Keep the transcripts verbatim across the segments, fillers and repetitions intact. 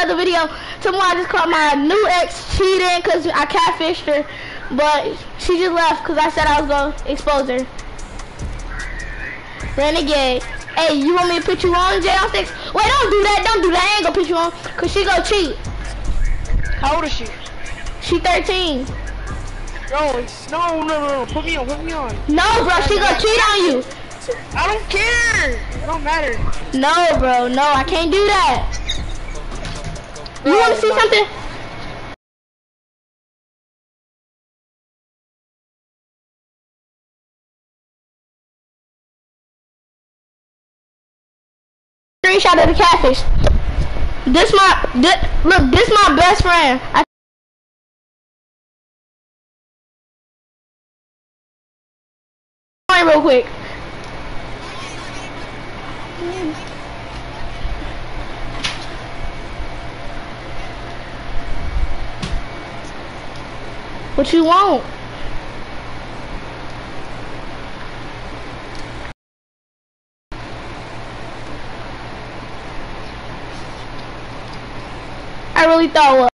other video. Tomorrow I just caught my new ex cheating because I catfished her. But she just left because I said I was going to expose her. Renegade. Hey, you want me to put you on, Jay? On six? Wait, don't do that. Don't do that. I ain't going to put you on because she going to cheat. How old is she? She thirteen. Bro, no, no, no, no. Put me on. Put me on. No, bro. She going to cheat on you. I don't care. It don't matter. No, bro. No, I can't do that. You Bro, want to see my something? Screenshot of the catfish. This my this, look. This my best friend. I real quick. What you want? I really thought what?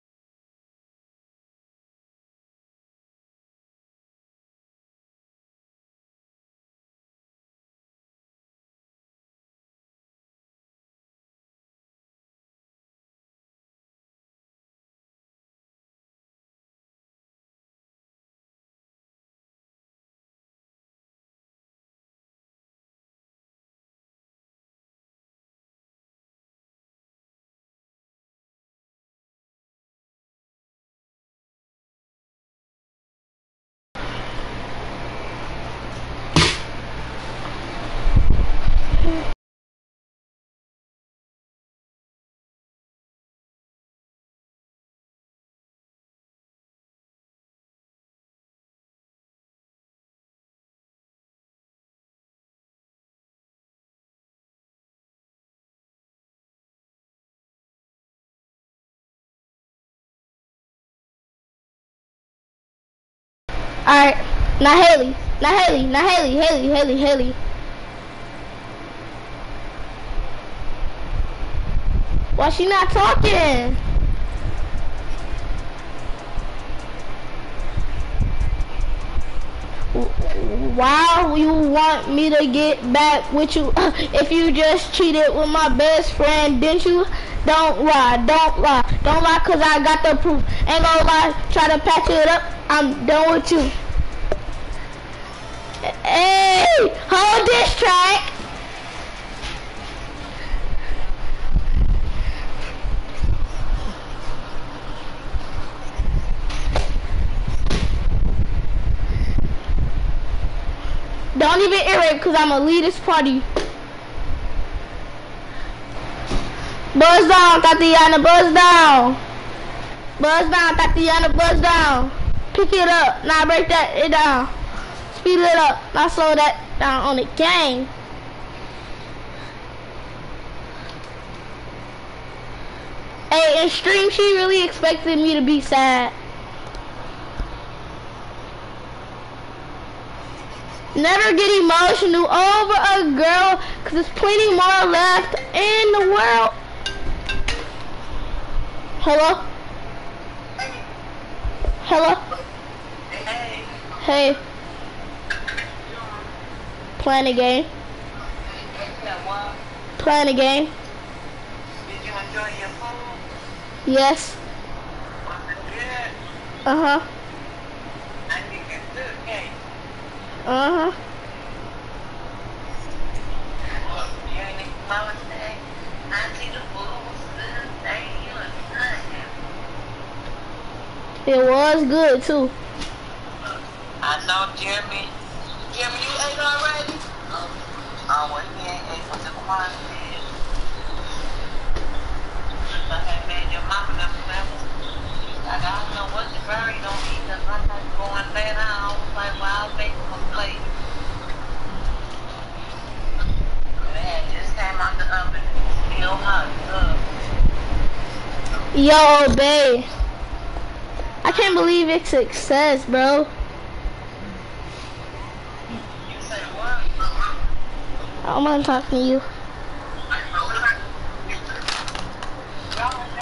Alright, now Haley, now Haley, now Haley, Haley, Haley, Haley. Why she not talking? Why you want me to get back with you if you just cheated with my best friend? Didn't you? Don't lie, don't lie, don't lie, cause I got the proof. Ain't gonna lie, try to patch it up. I'm done with you. Hey, hold this track. Don't even irritate because I'm gonna lead this party. Buzz down, Tatiana, buzz down. Buzz down, Tatiana, buzz down. Pick it up, now break that it down. Speed it up, now slow that down on the game. Hey, in stream, she really expected me to be sad. Never get emotional over a girl, cause there's plenty more left in the world. Hello? Hello? Hey. Hey. Playing a game. Playing a game. Did you enjoy your food? Yes. Was it good? Uh-huh. I think it's good, okay? Uh-huh. Well, you ain't even mama say, I see the food was good. Thank you, it's good. It was good too. I know Jeremy. Jeremy, you ate already? Oh, well, he ain't ate with the quantity. I had made your mama them remember. Like, I don't know what the bird don't eat, because I'm not going there now. I was like, well, I'll make them a plate. And it had just came out the oven and it's still hot. Ugh. Yo, babe. I can't believe it's success, bro. You say what? I'm gonna talk to you. Y'all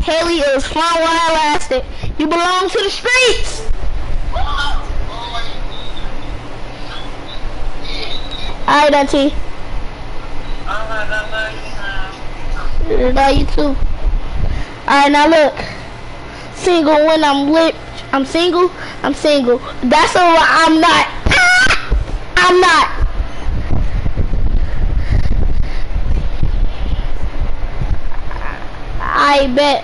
Haley, it was fun while I lasted. You belong to the streets. Alright, Auntie. Alright, I love you now. Love you too. Alright, now look. Single when I'm lit. I'm single. I'm single. That's a lie. I'm not. Ah! I'm not. I bet.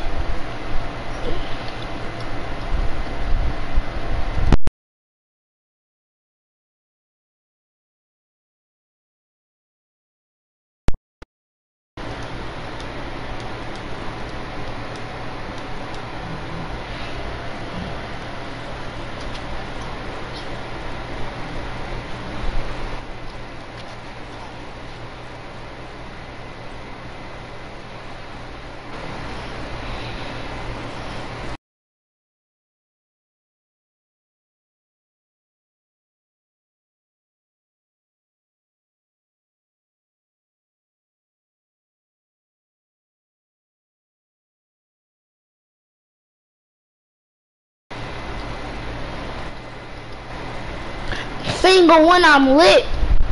Single when I'm lit.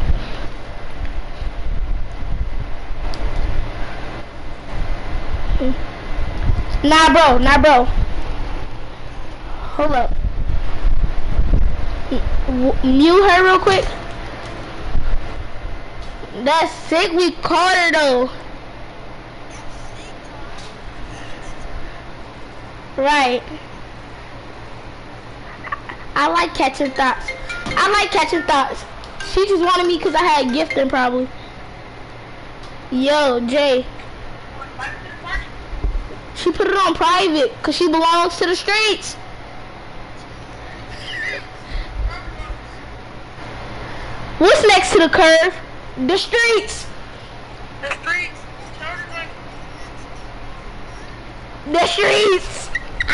Nah, bro. Nah, bro. Hold up. M mute her real quick. That's sick. We caught her though. Right. I like catching thoughts. I like catching thoughts. She just wanted me because I had gifting probably. Yo, Jay. She put it on private because she belongs to the streets. What's next to the curve? The streets. The streets. The streets.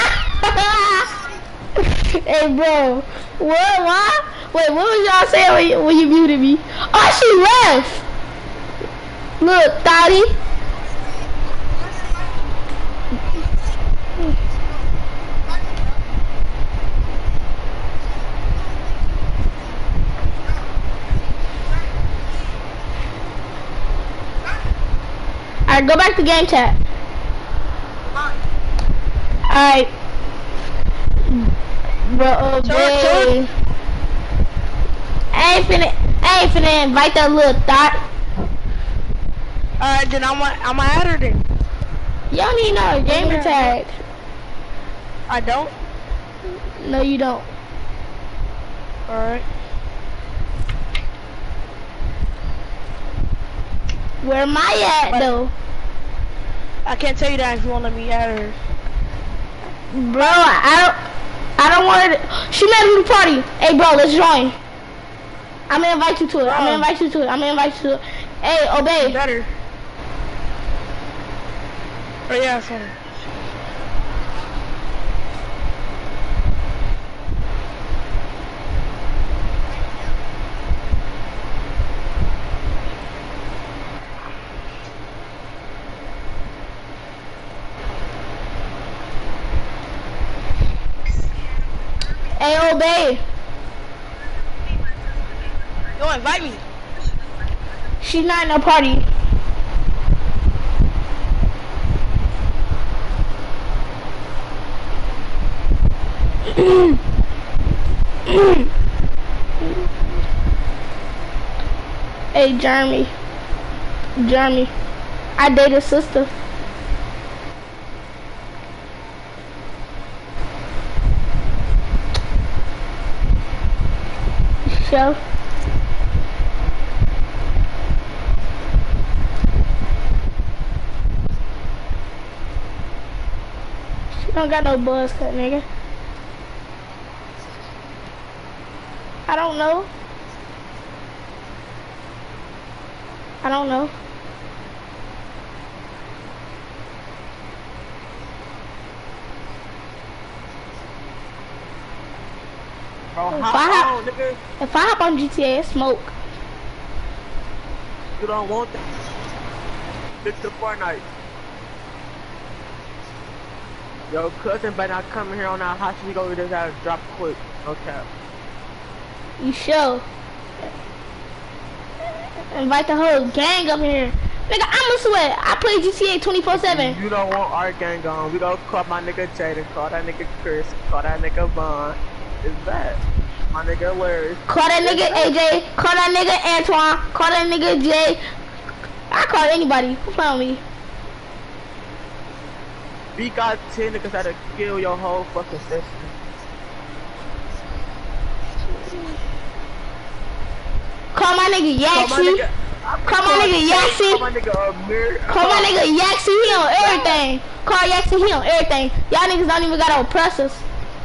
Hey, bro. What? What? Wait, what was y'all saying when you, when you muted me? Oh, she left. Look, Thotty. Alright, go back to game chat. Alright. Bro, okay. I ain't finna, I ain't finna invite that little thought. Alright, then I'm a, I'm a add her then. You don't need no gamer tag. I don't? No, you don't. Alright. Where am I at, But though? I can't tell you that if you won't let me add her. Bro, I don't, I don't want to. She made a new party. Hey, bro, let's join. I'm gonna invite you to it. I'm gonna invite you to it. I'm gonna invite you to it. Hey, obey. Better. Oh yeah, sorry. Hey, obey. Don't invite me. She's not in a party. Hey, Jeremy. Jeremy. I date his sister. So. She don't got no buzz cut, nigga. I don't know. I don't know. Bro, If hop I hop, on, nigga. if I hop on G T A, it's smoke. You don't want that. Bitch, the Fortnite. Yo, cousin better not come here on our house. We go just gotta drop quick. No cap. You sure? Invite the whole gang up here. Nigga, I'ma sweat. I play G T A twenty-four seven. You don't want our gang on. We gonna call my nigga Jaden, call that nigga Chris, call that nigga Vaughn. Is that? My nigga Larry. Call that nigga A J. Call that nigga Antoine. Call that nigga Jay. I call anybody. Who found me? We got ten niggas that'll kill your whole fucking system. Call my nigga Yaxie. Call my nigga Yaxie. Call my nigga Amir. Call my nigga Yaxie. He on everything. Call Yaxie. He on everything. Y'all niggas don't even gotta oppress us.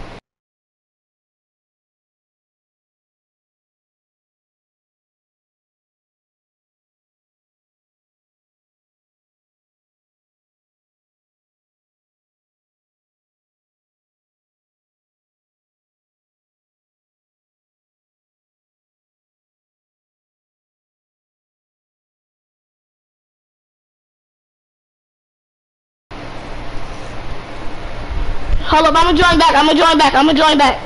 Hold up, I'ma join back. I'ma join back. I'ma join back.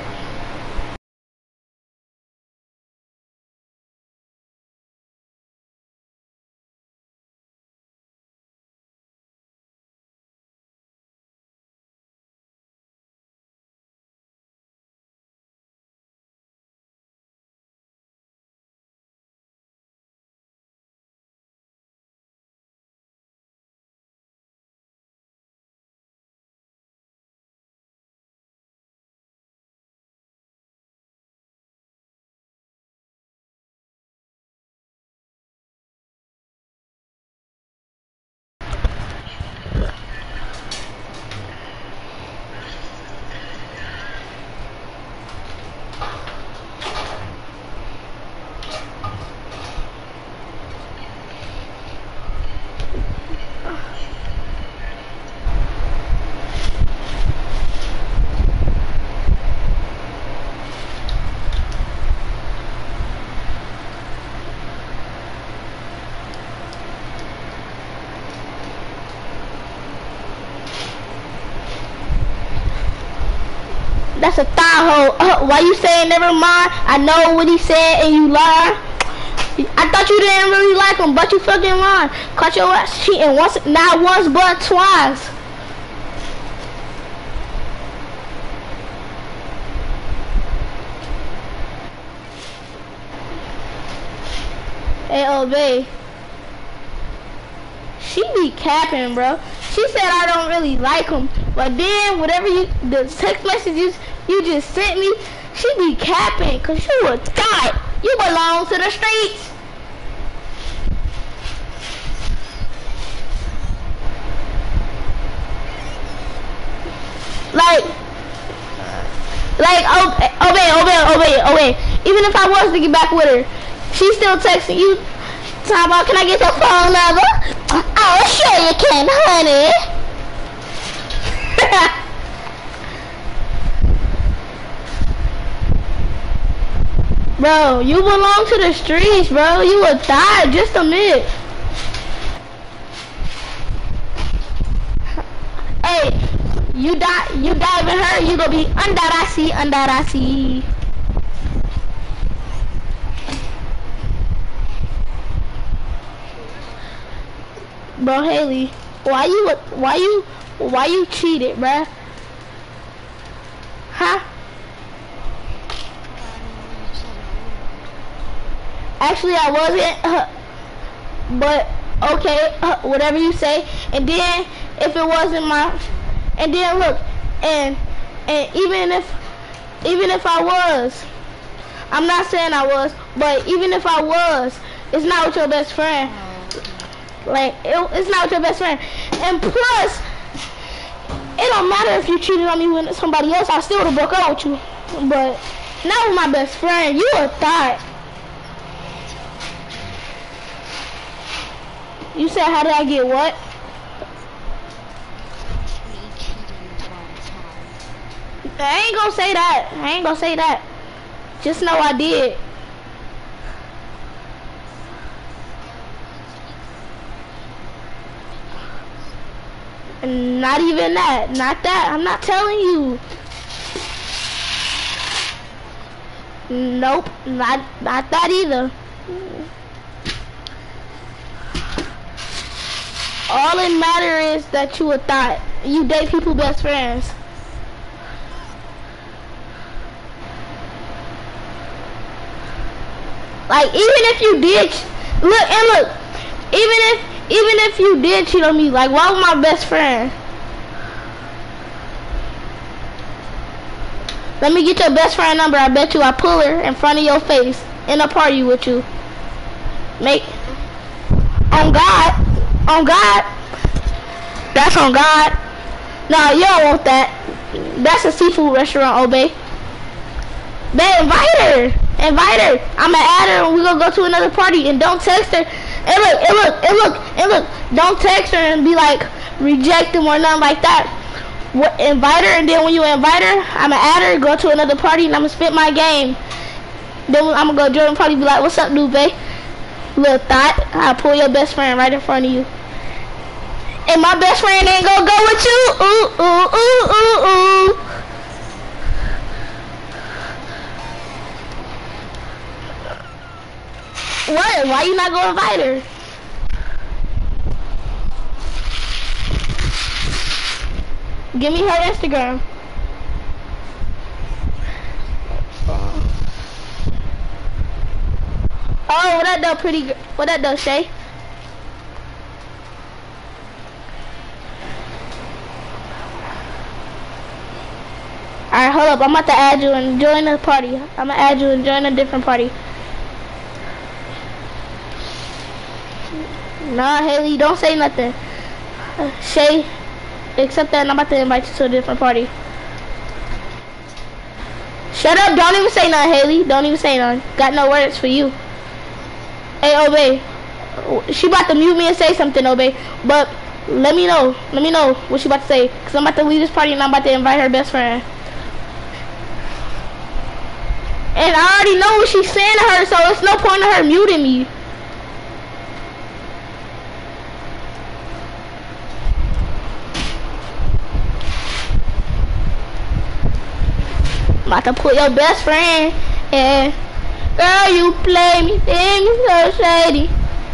That's a thigh hole. Uh, why you saying never mind? I know what he said and you lie. I thought you didn't really like him, but you fucking lied. Caught your ass cheating once, not once, but twice. Hey, obey. She be capping, bro. She said I don't really like him, but then whatever you, the text messages you just sent me, she be capping, cause you a thot. You belong to the streets. Like, like, oh, obey, obey, obey, obey. Even if I was to get back with her, she's still texting you. Talking about, can I get your phone number? Oh, sure you can, honey. Bro, you belong to the streets, bro. You would die, just admit. Hey, you die, you diving her, you gonna be under I see, under I see. Bro, Haley, why you, why you, why you cheated, bruh? Huh? Actually, I wasn't, uh, but okay, uh, whatever you say. And then, if it wasn't my, and then look, and and even if, even if I was, I'm not saying I was, but even if I was, it's not with your best friend. Like, it, it's not with your best friend. And plus, it don't matter if you cheated on me with somebody else, I still would've broke up with you. But not with my best friend. You a thot. You said, how did I get what? I ain't gonna say that. I ain't gonna say that. Just know I did. Not even that. Not that. I'm not telling you. Nope. Not not that either. All it matters is that you a thought. You date people best friends. Like even if you did look and look, even if even if you did cheat on me, like why was my best friend? Let me get your best friend number. I bet you I pull her in front of your face in a party with you. Make on God. On God. That's on God. No, you don't want that. That's a seafood restaurant, Obey. Babe, invite her. Invite her. I'ma add her and we gonna go to another party and don't text her. And look, and look, and look, and look, don't text her and be like reject him or nothing like that. What, invite her, and then when you invite her, I'ma add her, go to another party, and I'ma spit my game. Then I'ma go join the party, be like, what's up, dude, babe? Little thought, I'll pull your best friend right in front of you. And my best friend ain't gonna go with you. Ooh, ooh, ooh, ooh, ooh. What? Why you not gonna invite her? Give me her Instagram. Oh, what that does, pretty girl? What that does, Shay? Alright, hold up. I'm about to add you and join the party. I'm gonna add you and join a different party. Nah, Haley, don't say nothing. Uh, Shay, accept that and I'm about to invite you to a different party. Shut up, don't even say nothing, Haley. Don't even say nothing. Got no words for you. Hey, Obey. She about to mute me and say something, Obey. But let me know. Let me know what she about to say. Because I'm about to leave this party and I'm about to invite her best friend. And I already know what she's saying to her, so it's no point in her muting me. I'm about to put your best friend and girl, you play me, things so shady.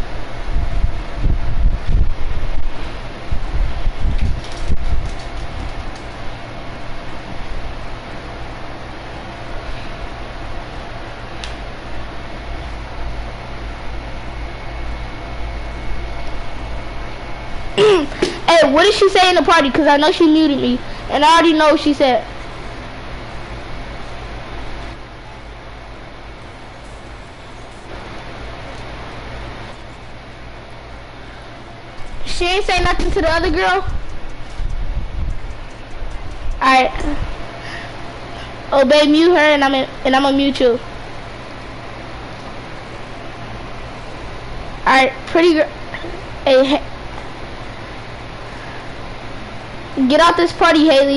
Hey, what did she say in the party? Because I know she muted me. And I already know what she said. She ain't say nothing to the other girl? Alright. Obey, mute her and I'm in, and I'm gonna mute you. Alright, pretty girl. Hey, hey. Get out this party, Haley.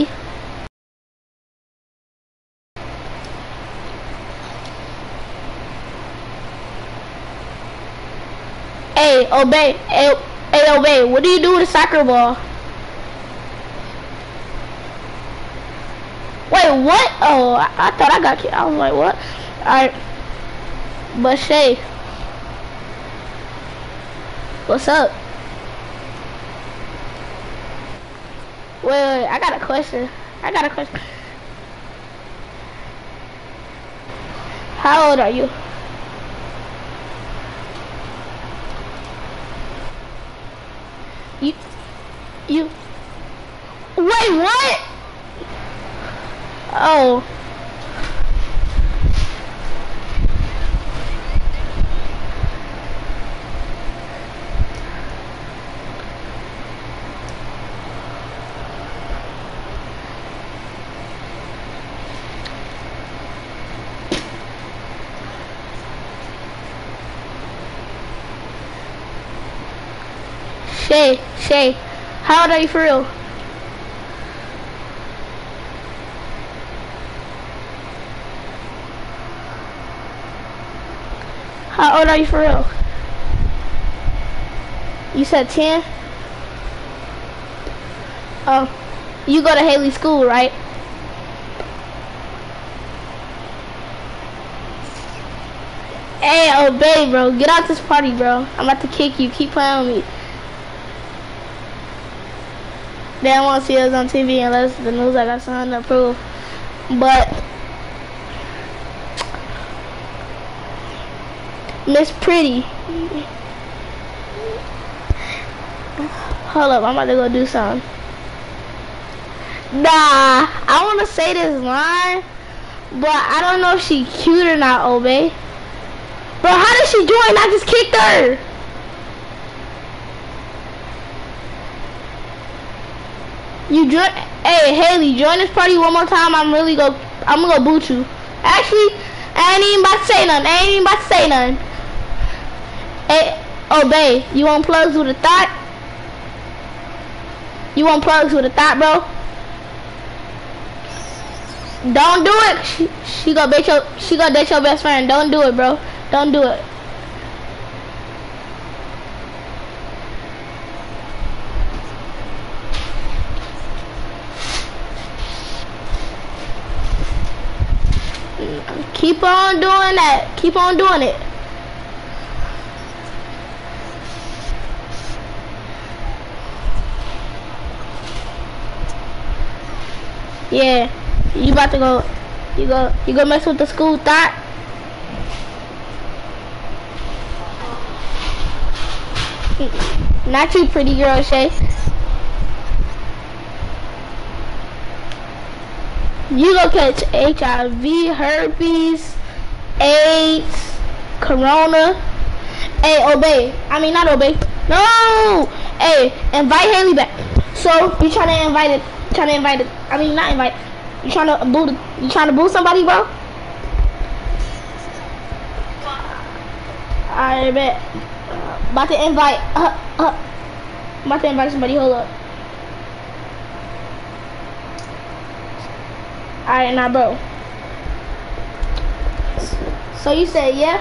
Hey, Obey. Hey, hey, Obey. What do you do with a soccer ball? Wait, what? Oh, I, I thought I got you. I was like, what? Alright. But Shay. What's up? Wait, wait, I got a question. I got a question. How old are you? You, you, wait, what? Oh. Shay, Shay, how old are you for real? How old are you for real? You said ten? Oh, you go to Haley school, right? Hey, oh, babe, bro, get out this party, bro. I'm about to kick you. Keep playing with me. They don't want to see us on T V unless the news I got something to prove. But Miss Pretty, hold up, I'm about to go do something. Nah, I want to say this line, but I don't know if she cute or not, Obey. Bro, how did she join? I just kicked her. You join? Hey, Haley, join this party one more time. I'm really go. I'm gonna go boot you. Actually, I ain't even about to say nothing. I ain't even about to say nothing. Hey, Obey, you want plugs with a thought? You want plugs with a thought, bro? Don't do it. She, she gonna date your. She gonna date your best friend. Don't do it, bro. Don't do it. Keep on doing that. Keep on doing it. Yeah. You about to go. You go. You go mess with the school thought. Not you, pretty girl, Shay. You gonna catch H I V, herpes, AIDS, corona. Hey, Obey. I mean, not Obey. No. Hey, invite Haley back. So you trying to invite it? Trying to invite it? I mean, not invite. You trying to boo? You trying to boo somebody, bro? I bet. Uh, about to invite. Uh, uh, about to invite somebody. Hold up. Alright, now, bro. So you say yeah?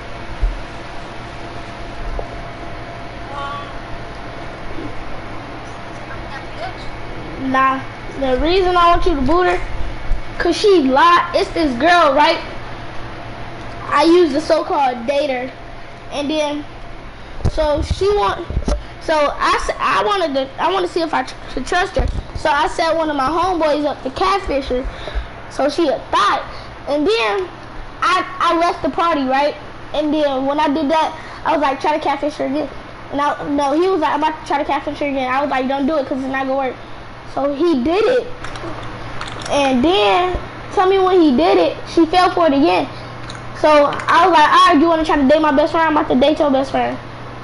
Nah. The reason I want you to boot her, cause she lied. It's this girl, right? I use the so-called dater, and then so she want. So I I wanted to I want to see if I should trust her. So I set one of my homeboys up to catfish her, so she a thought. And then I I left the party, right? And then when I did that, I was like, try to catfish her again. And I no, he was like, I'm about to try to catfish her again. I was like, don't do it, cause it's not gonna work. So he did it. And then tell me when he did it, she fell for it again. So I was like, alright, you wanna try to date my best friend? I'm about to date your best friend.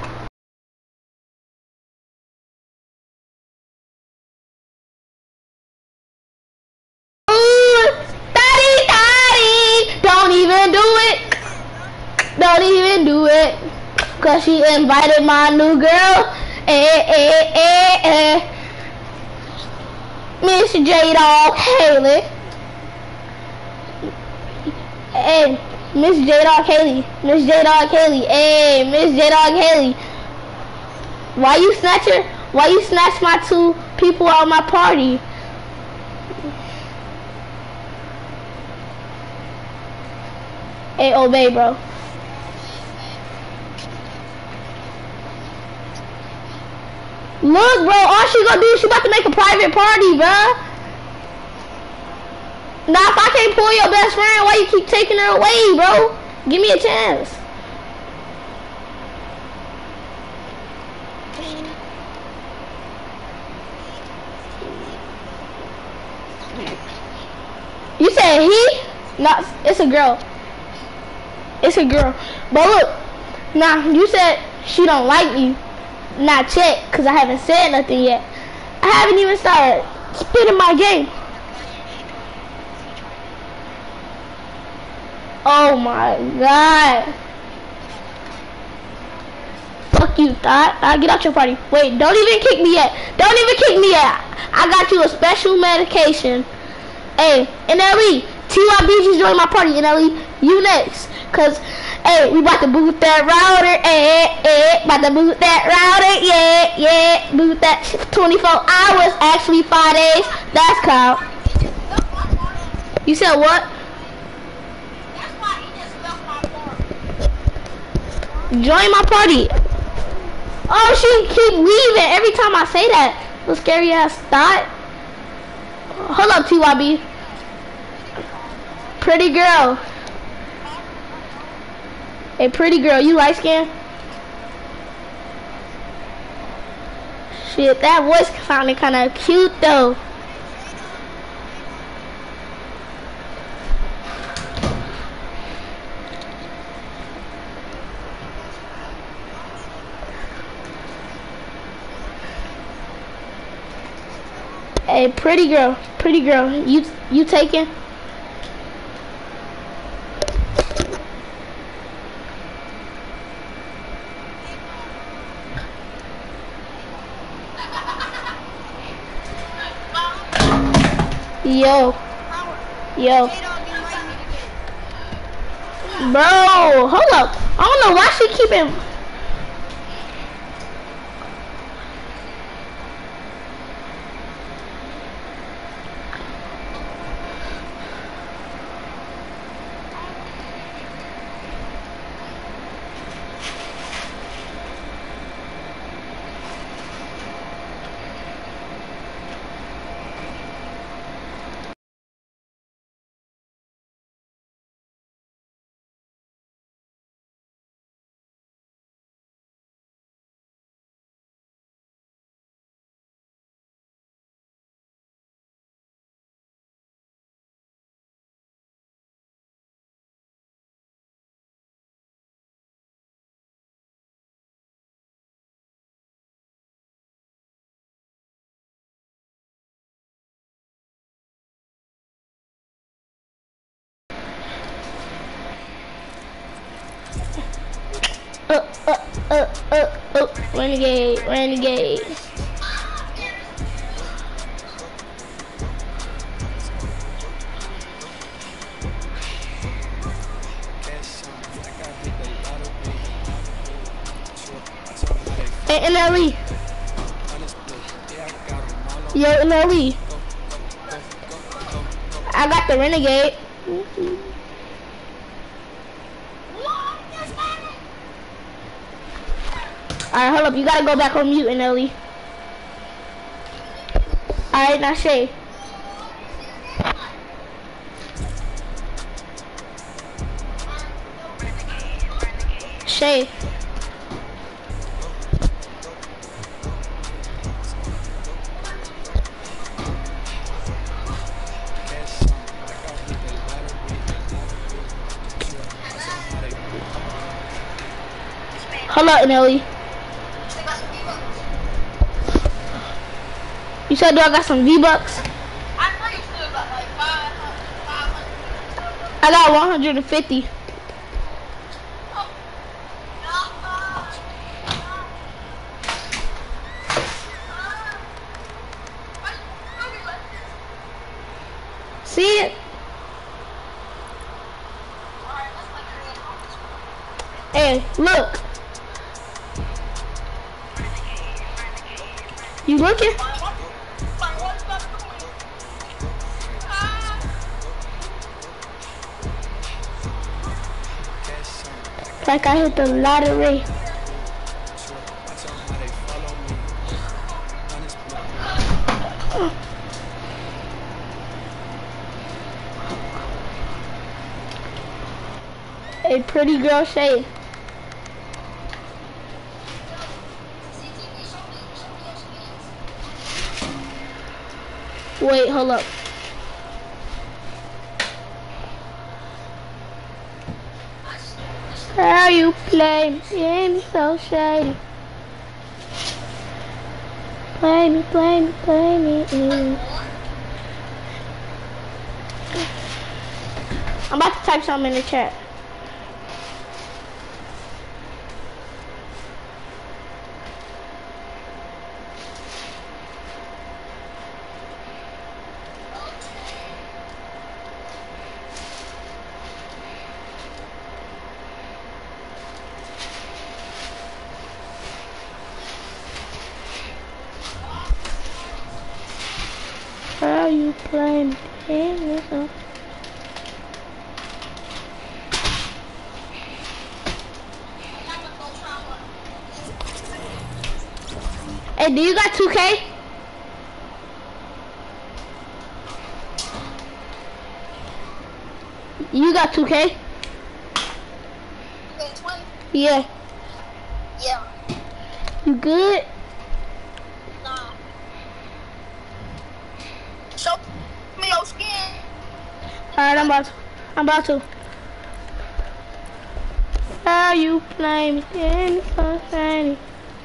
Don't even do it. Don't even do it. Cause she invited my new girl. Eh, eh, eh, eh. Miss J Dog Haley. Hey, Miss J Dog Haley. Miss J Dog Haley. Hey, Miss J Dog Haley. Why you snatch her? Why you snatch my two people out of my party? Hey, Obey, bro. Look, bro, all she gonna do is she about to make a private party, bro. Now, if I can't pull your best friend, why you keep taking her away, bro? Give me a chance. You said he? No, it's a girl. It's a girl. But look, now you said she don't like me. Not yet, cause I haven't said nothing yet. I haven't even started spitting my game. Oh my god. Fuck you, thought. I'll get out your party. Wait, don't even kick me yet. Don't even kick me yet. I got you a special medication. Hey, N L E, T Y B just joined my party. N L E, you next. Cause Hey, we about to boot that router. Eh, eh, about to boot that router. Yeah, yeah. Boot that twenty-four hours. Actually, five days. That's count. You said what? Join my party. Oh, she keep leaving every time I say that. Little scary ass thought. Hold up, T Y B. Pretty girl. Hey, pretty girl, you light skin? Shit, that voice sounded kind of cute though. Hey, pretty girl, pretty girl, you you taking? Yo, yo, bro, hold up. I don't know why she keeping. Uh, uh, uh, uh, uh, renegade, renegade. Hey, N L E. Yo, N L E. I got the renegade. Alright, hold up. You gotta go back on mute, N L E. Alright, now Shay. Shay. Hold up, N L E. You said, do I got some V-Bucks? I got one hundred fifty. See it? Hey, look. You looking? Like I hit the lottery. A pretty girl shade. Wait, hold up. How you play me so shady? Play me, play me, play me. Mm. I'm about to type something in the chat. play me? Hey, do you got two K? You got two K? Yeah. Yeah. You good? Nah. Show me your skin. Alright, I'm about to. I'm about to. How you play me in so shiny?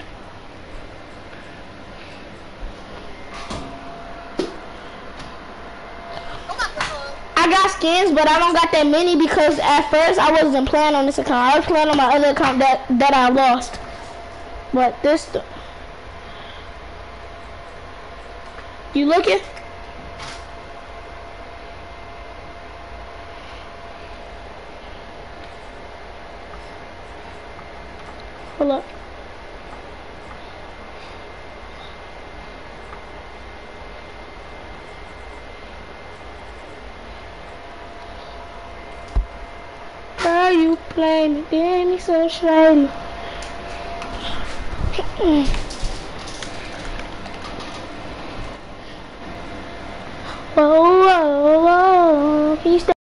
I got skins, but I don't got that many because at first I wasn't playing on this account. I was playing on my other account that that I lost. But this, you looking? Hold up. How you play me, Danny, so shady. Whoa, whoa, whoa. Can you stay?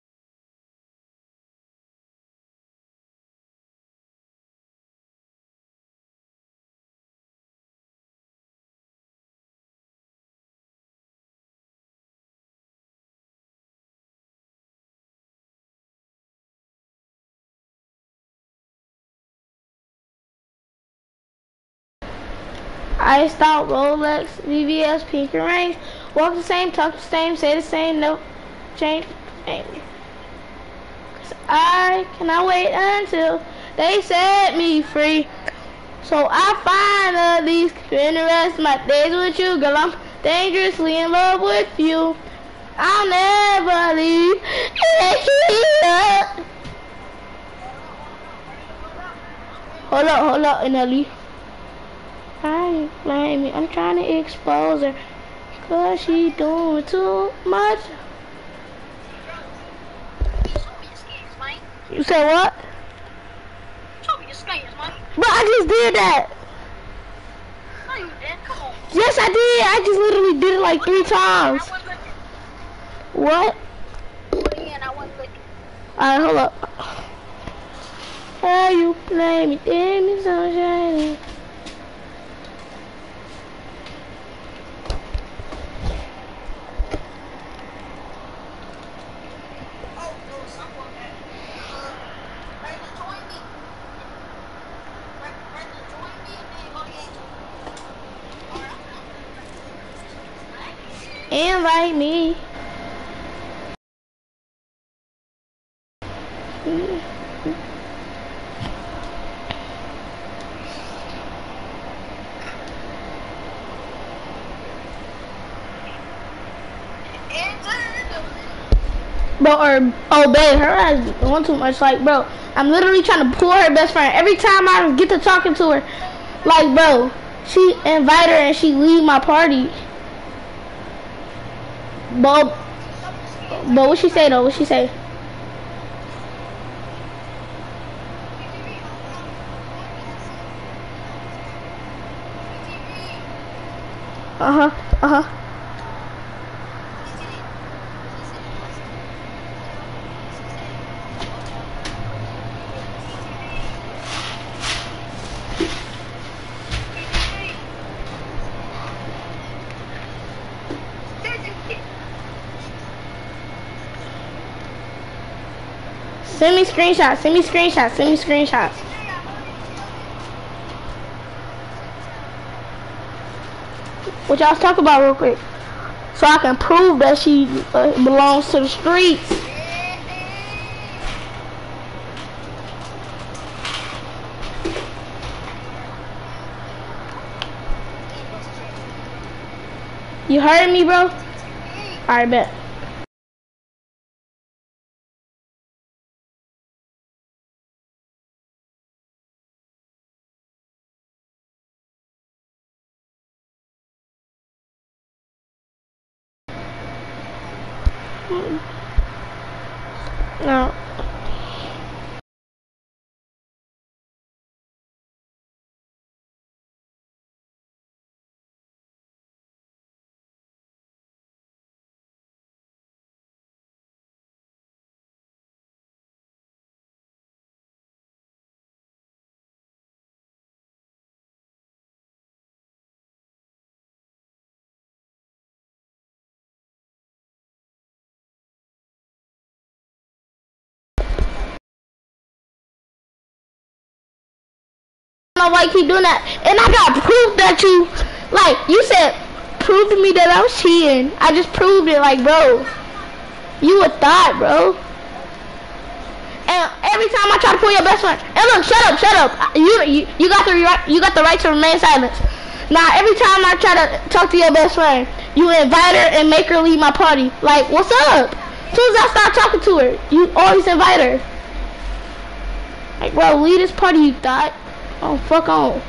I stop Rolex, V V S, Pink and Range. Walk the same, talk the same, say the same, no change. Cause I cannot wait until they set me free. So I finally spend the rest of my days with you, girl. I'm dangerously in love with you. I'll never leave. Hold up, hold up, Nelly. I ain't blaming. I'm trying to expose her, cause she doing too much. You said what? Show me your skins, man. Bro, I just did that. No, you didn't. Come on. Yes, I did. I just literally did it like three times. I wasn't looking. What? And I wasn't looking. Alright, hold up. How you play me, damn me so shiny. Invite me. Bro, or, oh babe, her ass is doing too much. Like, bro, I'm literally trying to pull her best friend. Every time I get to talking to her, like, bro, she invite her and she leave my party. But, but what she say though? What she say? Uh huh. Uh huh. Send me screenshots. Send me screenshots. Send me screenshots. What y'all talk about real quick, so I can prove that she uh, belongs to the streets. You heard me, bro? Alright, bet. No. I don't know why you keep doing that. And I got proof that you, like, you said, prove to me that I was cheating. I just proved it, like, bro. You a thought, bro. And every time I try to pull your best friend, and look, shut up, shut up. You, you, you got the right, you got the right to remain silent. Now, every time I try to talk to your best friend, you invite her and make her leave my party. Like, what's up? As soon as I start talking to her, you always invite her. Like, bro, leave this party, you thought. Oh, fuck on.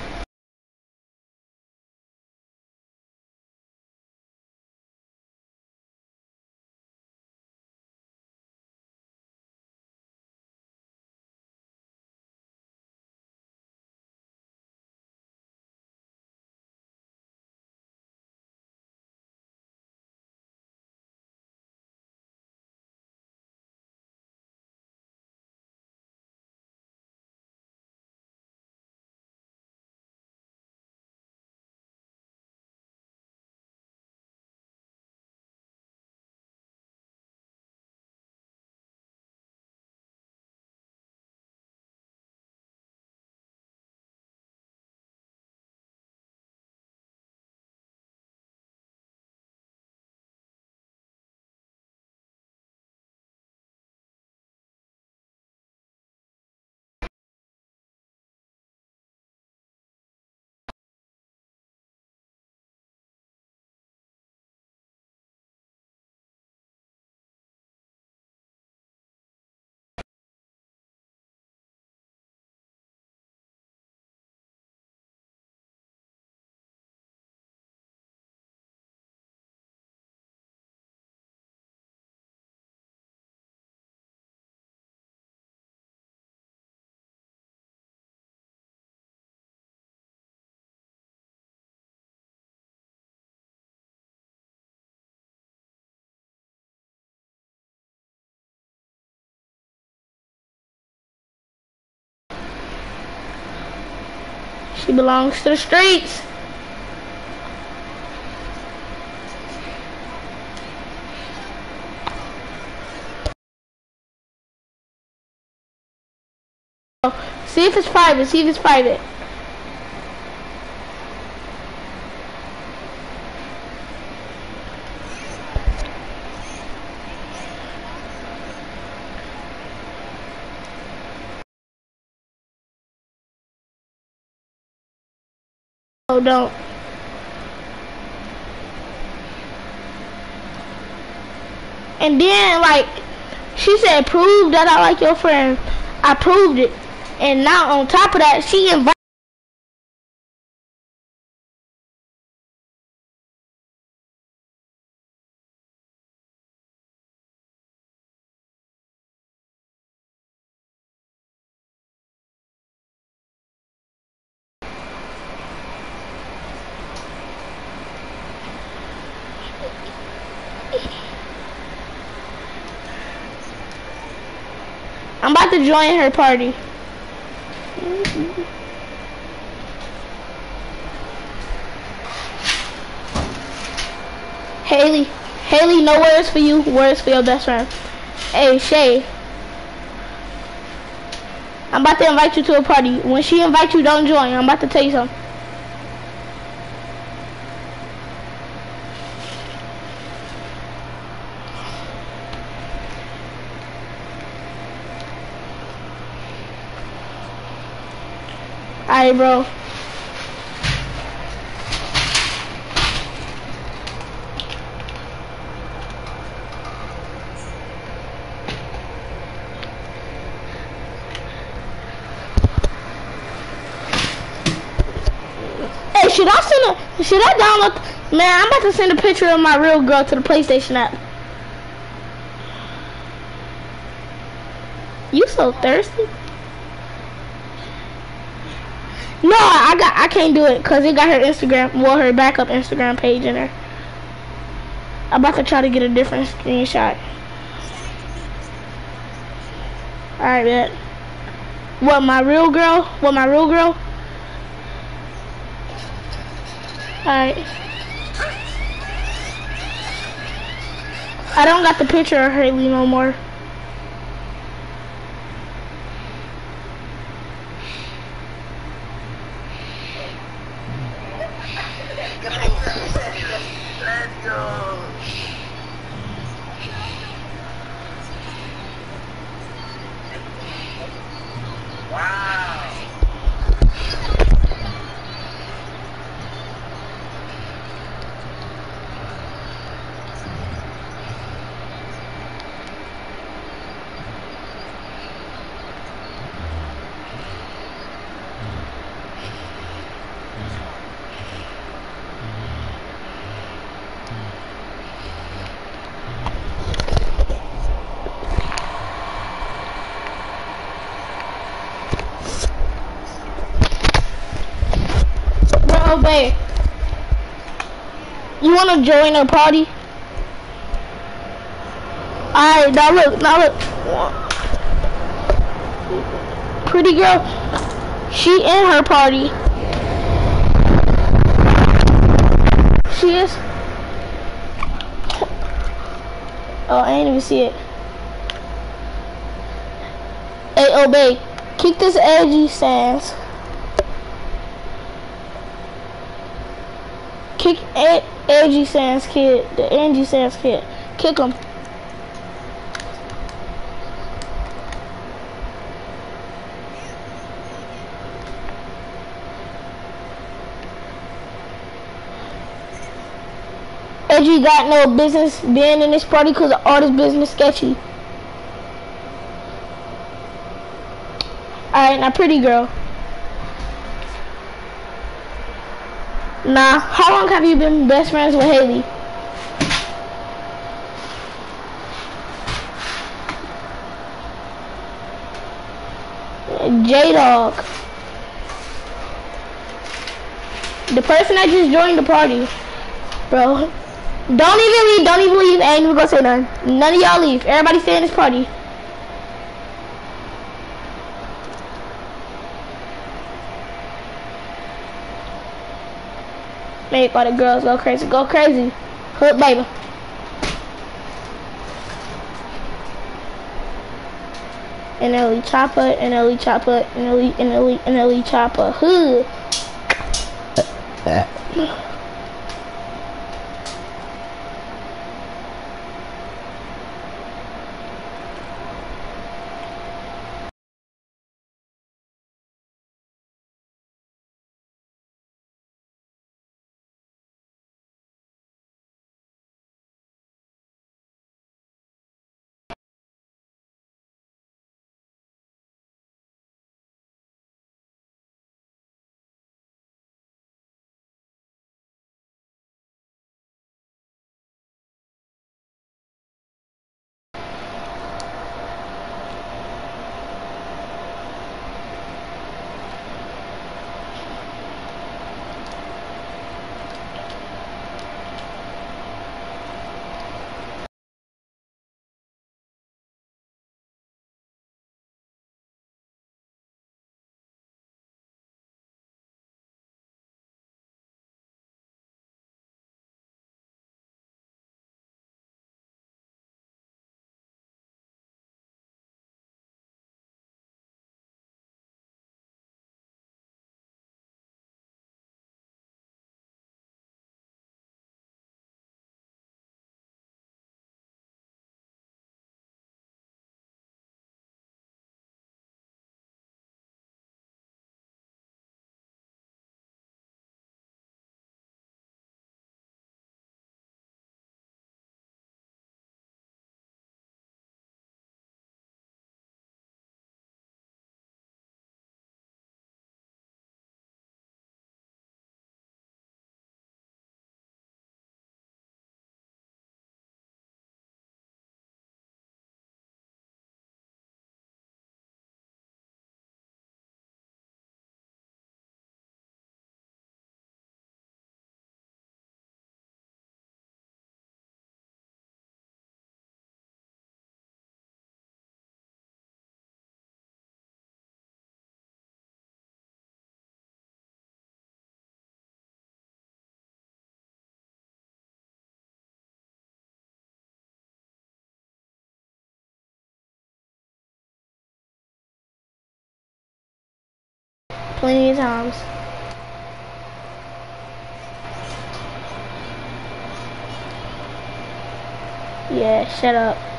She belongs to the streets. See if it's private, see if it's private. Oh, don't. And then, like, she said, prove that I like your friend. I proved it. And now, on top of that, she invited. I'm about to join her party. Mm-hmm. Haley, Haley, no words for you, words for your best friend. Hey, Shay. I'm about to invite you to a party. When she invites you, don't join. I'm about to tell you something. Alright, bro. Hey, should I send a, should I download, man, I'm about to send a picture of my real girl to the PlayStation app. so thirsty. No, I got I can't do it because it got her Instagram, well, her backup Instagram page in there. I'm about to try to get a different screenshot. Alright, bet. What, my real girl? What, my real girl? Alright. I don't got the picture of Haley no more. Let's go. Wow. Bro, babe. You wanna join a party? Alright, now look, now look. Pretty girl, she in her party. She is. Oh, I didn't even see it. Hey, oh babe, kick this edgy sands. Kick Ed Edgy Sands kid, the Angie Sands kid. Kick him. Edgy got no business being in this party because all this business sketchy. Alright, now pretty girl. Nah, how long have you been best friends with Haley? J-Dog. The person that just joined the party. Bro. Don't even leave, don't even leave. I ain't even gonna say nothing. None of y'all leave. Everybody stay in this party. Make all the girls go crazy. Go crazy. Hood baby. And Ellie Chopper, and Ellie Chopper, and Ellie, and Ellie, and Ellie Chopper. Hood. plenty of times. Yeah, shut up.